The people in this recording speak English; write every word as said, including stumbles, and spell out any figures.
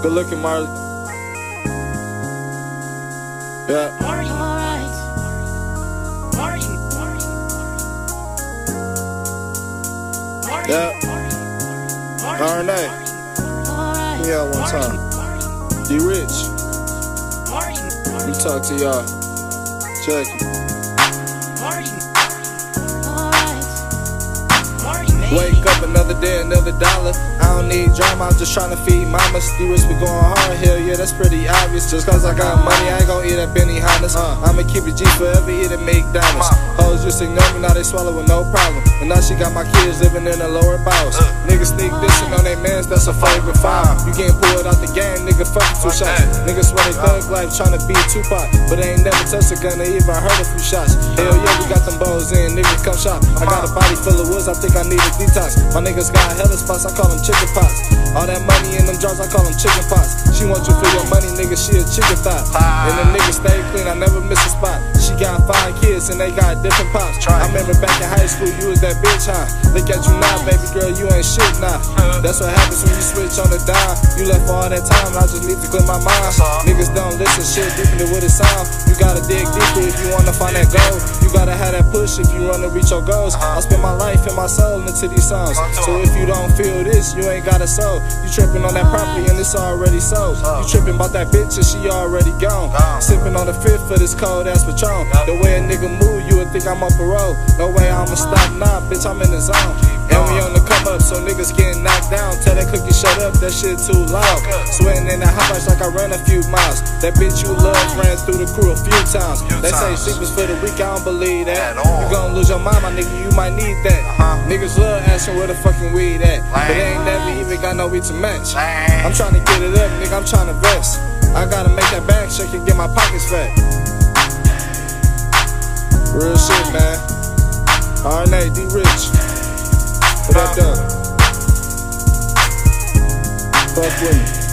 Good looking, Marley. Yeah. Yeah. R N A. Give me out one time. D-Rich. Let me talk to y'all. Check it. Wake up another day, another dollar. I don't need drama, I'm just trying to feed mamas. D-Rich be going hard, hell yeah, that's pretty obvious. Just cause I got money, I ain't gon' eat at Benihana's. uh, I'ma keep it G forever, eat at McDonald's. Hoes just ignore me, now they swallow with no problem. And now she got my kids living in the lower bowels. Niggas sneak dissing on they mans, that's a favorite file. You getting pulled out the game, nigga, fuck two shots. Niggas swear they thug life, tryna be Tupac, but they ain't never touched a gun, they even heard a few shots. Hell yeah, we got them bows in, niggas come shop. I got a body full of woods, I think I need a detox. My niggas got hella spots, I call them chicken pots. All that money in them jars, I call them chicken pots. She want you for your money, nigga, she a chicken thot. And the niggas stay clean, I never miss a spot. She got five kids and they got different pops. I remember back in high school, you was that bitch, huh? Look at you now, baby girl, you ain't shit now. That's what happens when you switch on the dime. You left for all that time, I just need to clear my mind. Niggas don't listen, shit deeper than what it sound. You gotta dig deeper if you wanna find that goal. You gotta have that push if you wanna reach your goals. I spend my life and my soul into these songs. So if you don't feel this, you ain't got a soul. You tripping on that property and it's already sold. You tripping about that bitch and she already gone. Sipping on the fifth for this cold ass Patron. The way a nigga move, you would think I'm on parole. No way I'ma stop now, bitch, I'm in the zone. And we on the come up, so niggas getting knocked down. Tell that cookie shut up, that shit too loud. Sweating in the hot box like I ran a few miles. That bitch you love ran through the crew a few times. They say sleep is for the weak, I don't believe that. You gon' lose your mind, my nigga, you might need that. Niggas love asking where the fucking weed at, but they ain't never even got no weed to match. I'm tryna get it up, nigga, I'm tryna vest. I gotta make that bag shake and get my pockets fat. Real shit, man. R N A D-Rich. What up, though? Fuck with me.